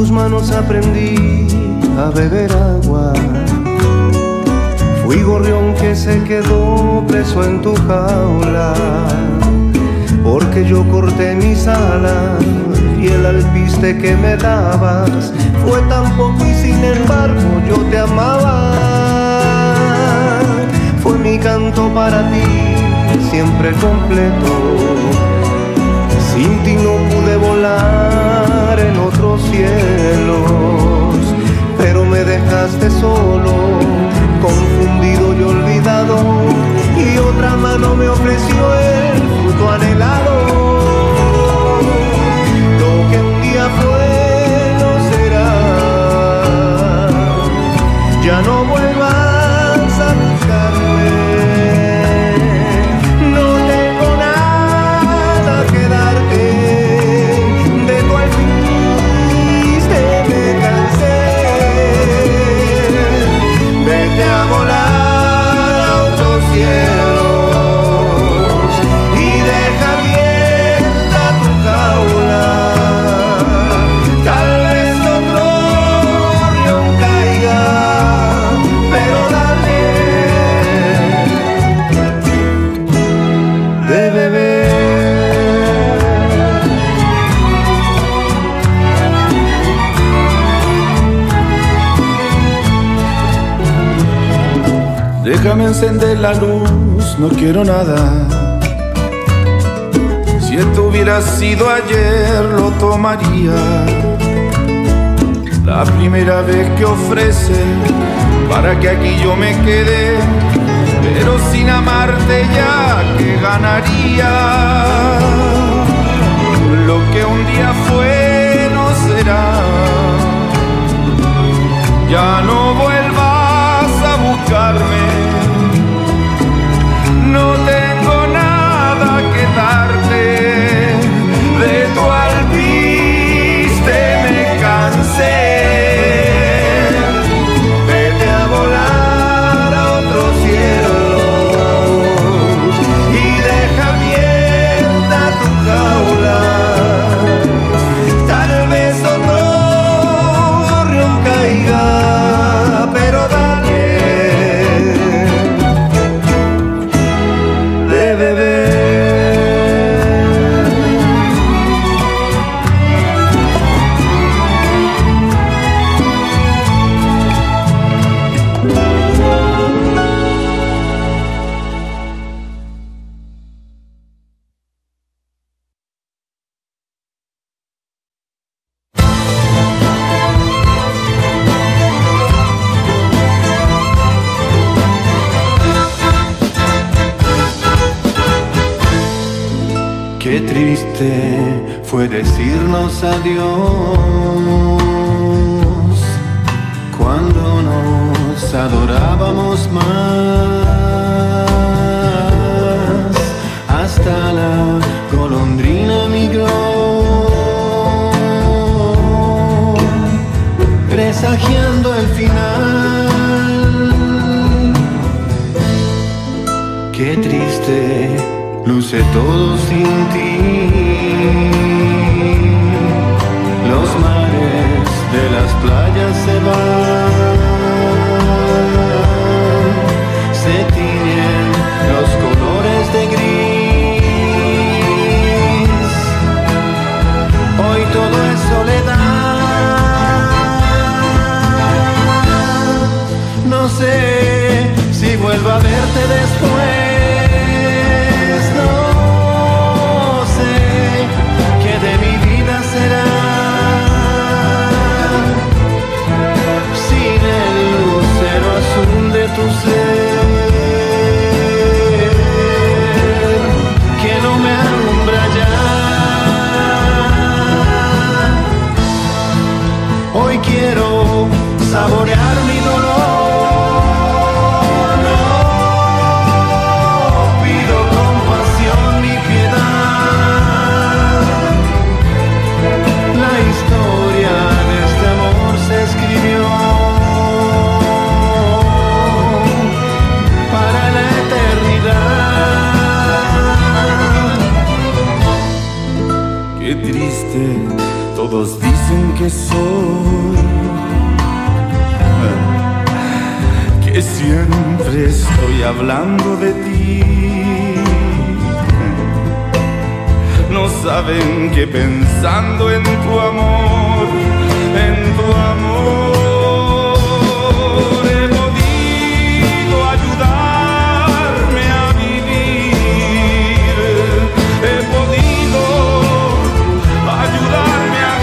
tus manos aprendí a beber agua. Fui gorrión que se quedó preso en tu jaula, porque yo corté mis alas y el alpiste que me dabas fue tan poco y sin embargo yo te amaba. Fue mi canto para ti, siempre completo. Sin ti no pude volar en otros cielos, pero me dejaste solo, confundido y olvidado, y otra mano me ofreció el fruto anhelado. Lo que un día fue no será, ya no vuelvas a buscarme. No tengo nada que darte, de tu alpiste me cansé. Vete a volar a otros cielos y deja abierta tu jaula. Tal vez otro gorrión caiga, pero dale de beber. Déjame encender la luz, no quiero nada. Si esto hubiera sido ayer, lo tomaría. La primera vez que ofrece para que aquí yo me quede, pero sin amarte ya que ganaría. Lo que un día fue no será, ya no vuelvas a buscarme. No tengo nada que darte, de tu alpiste me cansé. Vete a volar a otros cielos y deja abierta tu jaula. Tal vez otro gorrión caiga, pero dale de beber. Qué triste fue decirnos adiós cuando nos adorábamos más. Hasta la golondrina migró, presagiando el final. Qué triste luce todo sin ti. Los mares de las playas se van, se tiñen los colores de gris. Hoy todo es soledad. No sé si vuelvo a verte después. Tu ser que no me alumbra ya. Hoy quiero saborear mi dolor. No pido compasión ni piedad. La historia de este amor se escribió para la eternidad. Qué triste, todos dicen que soy, que siempre estoy hablando de ti. No saben que pensando en tu amor, he podido ayudarme a vivir, he podido ayudarme a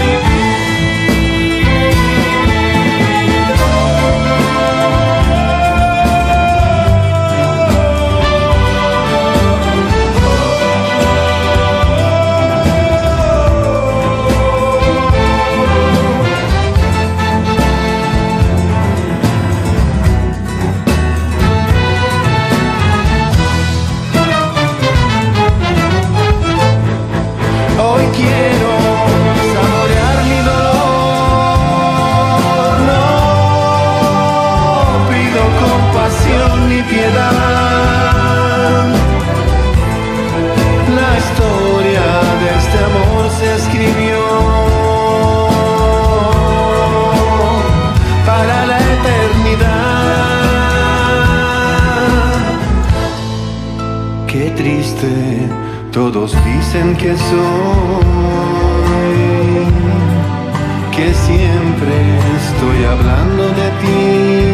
todos dicen que soy, que siempre estoy hablando de ti.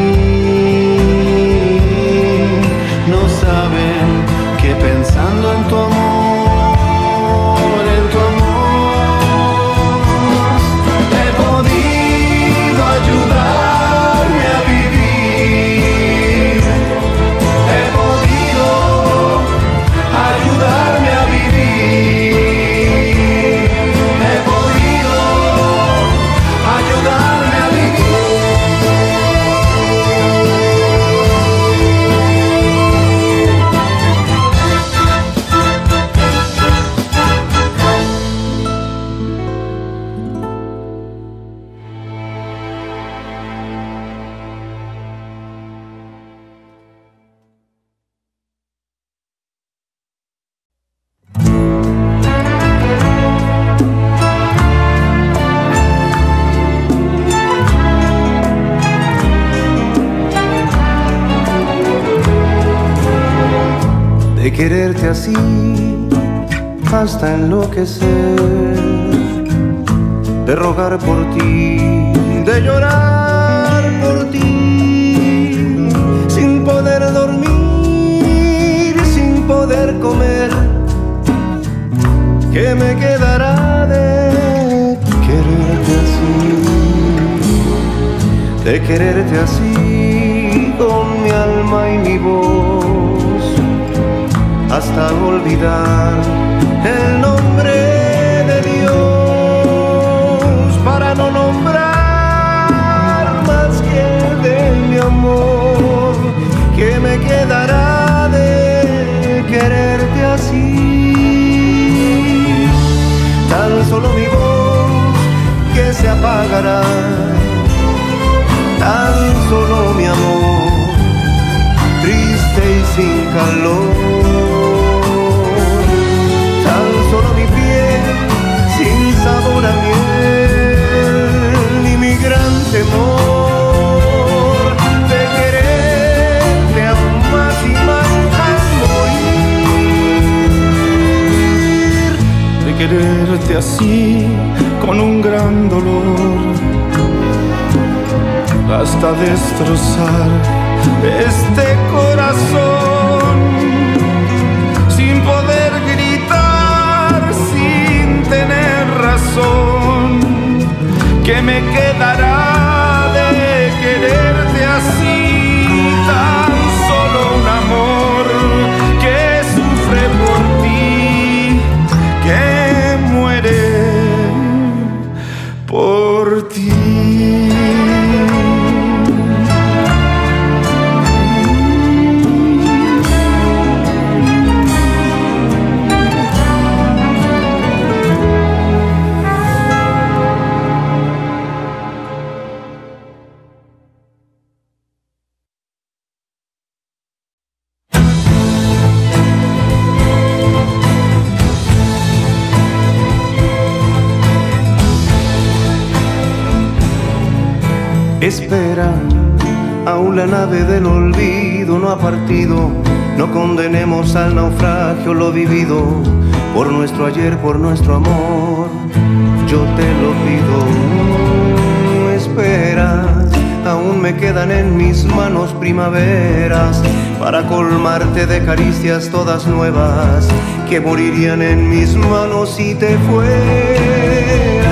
No saben que pensando en tu amor, he podido ayudarme a vivir, he podido ayudarme a vivir, he podido ayudarme a vivir. De quererte así hasta enloquecer, de rogar por ti, de llorar por ti, sin poder dormir, sin poder comer. ¿Qué me quedará de quererte así? De quererte así con mi alma y mi voz, hasta olvidar el nombre de Dios, para no nombrar más que el de mi amor. ¿Qué me quedará de quererte así? Tan solo mi voz que se apagará, tan solo mi amor, triste y sin calor. Tan solo mi piel sin sabor a miel, y mi gran temor de quererte aún más y más al morir. De quererte así con un gran dolor, hasta destrozar este corazón, sin poder gritar, sin tener razón. ¿Qué me quedará de quererte así? Tan solo un amor que sufre por ti, que muere por ti. Espera, aún la nave del olvido no ha partido. No condenemos al naufragio lo vivido. Por nuestro ayer, por nuestro amor, yo te lo pido. Espera, aún me quedan en mis manos primaveras para colmarte de caricias todas nuevas que morirían en mis manos si te fueras.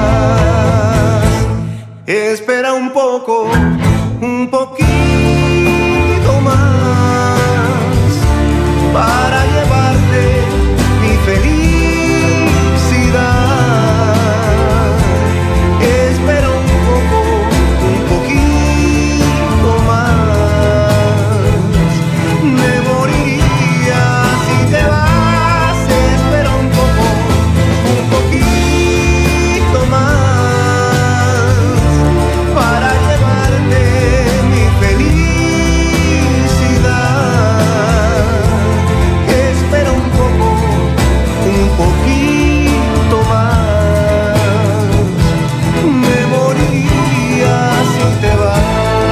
Espera un poco, un poquito más para llevarte mi felicidad. Espera un poco, un poquito más. Me moriría si te vas. Espera un poco, un poquito más para llevarte mi felicidad. Espera un poco, un poquito más. Me moriría si te vas.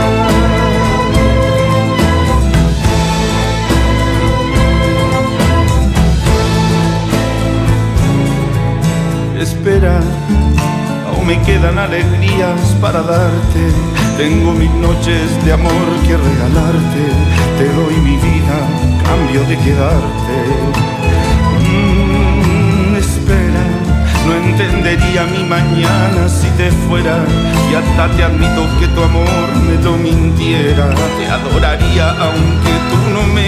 Espera, aún me quedan alegrías para darte. Tengo mil noches de amor que regalarte. Te doy mi vida, cambio de quedarte. Espera, no entendería mi mañana si te fuera. Y hasta te admito que tu amor me lo mintiera. Te adoraría aunque tú no me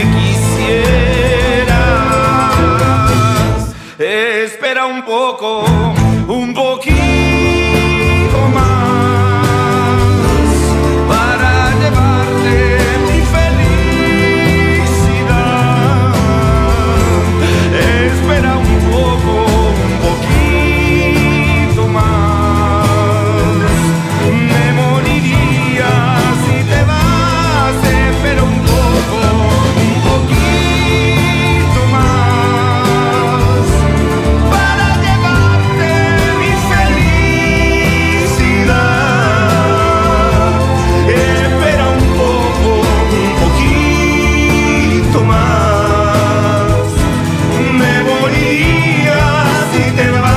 quisieras. Espera un poco, un poquito más para llevarte mi felicidad. Espera un poco, un poquito más. Me moriría si te vas. Espera un poco, un poquito más para llevarte mi felicidad. Espera un poco, un poquito más. Me moriría si te vas.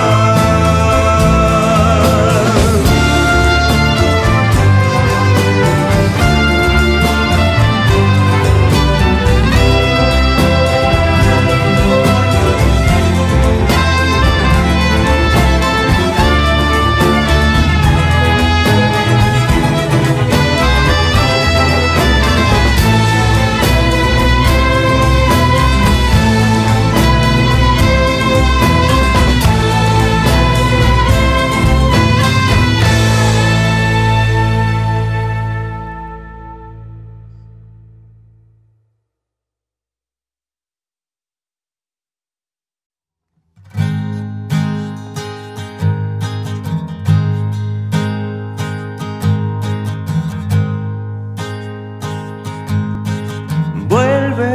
Vuelve,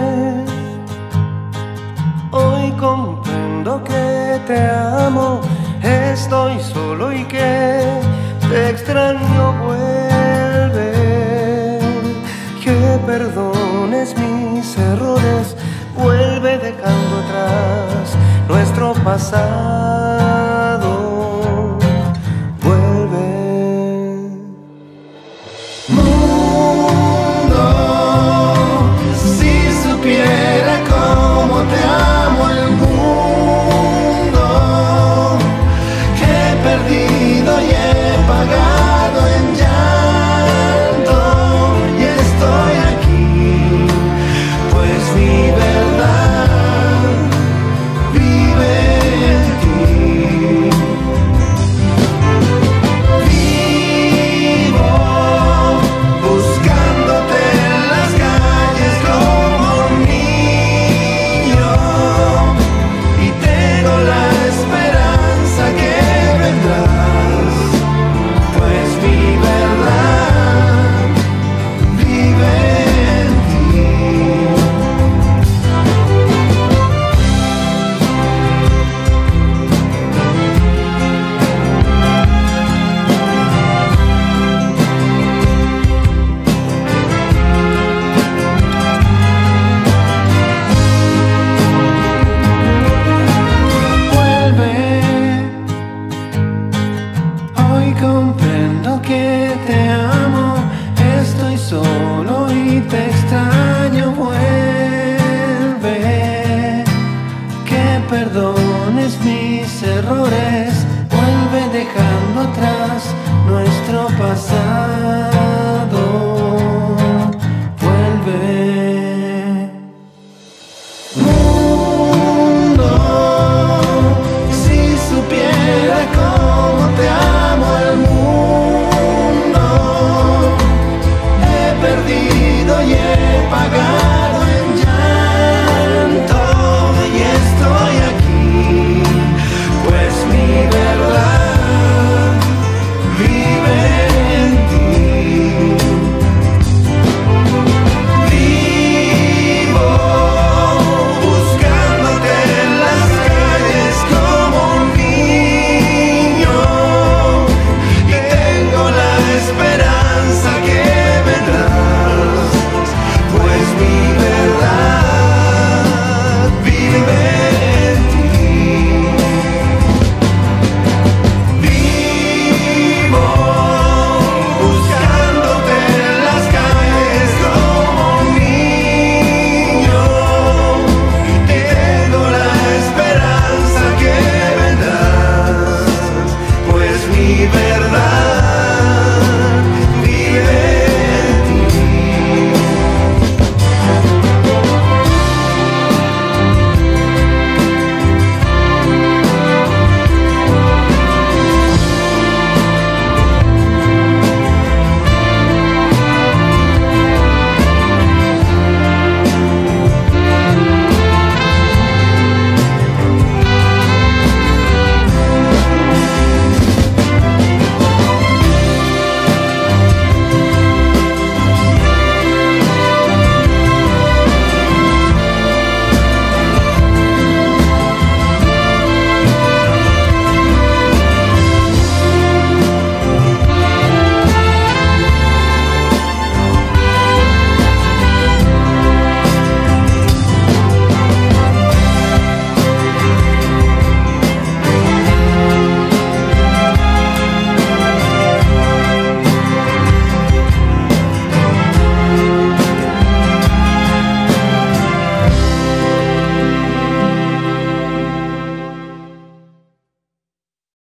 hoy comprendo que te amo. Estoy solo y que te extraño. Vuelve, que perdones mis errores. Vuelve dejando atrás nuestro pasado.